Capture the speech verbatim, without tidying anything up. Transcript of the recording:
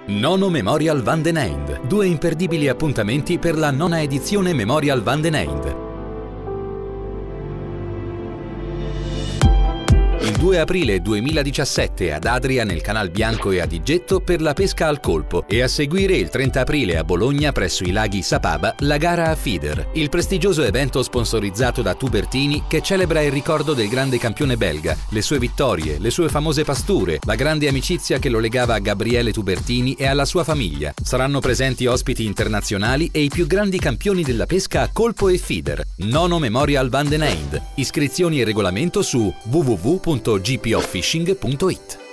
Nono Memorial Van den Einde. Due imperdibili appuntamenti per la nona edizione Memorial Van den Einde. Il due aprile duemiladiciassette ad Adria nel Canal Bianco e a Digetto per la pesca al colpo e a seguire il trenta aprile a Bologna presso i laghi Sapaba la gara a feeder, il prestigioso evento sponsorizzato da Tubertini che celebra il ricordo del grande campione belga, le sue vittorie, le sue famose pasture, la grande amicizia che lo legava a Gabriele Tubertini e alla sua famiglia. Saranno presenti ospiti internazionali e i più grandi campioni della pesca a colpo e feeder. Nono Memorial Van den Einde. Iscrizioni e regolamento su w w w punto g p o fishing punto i t.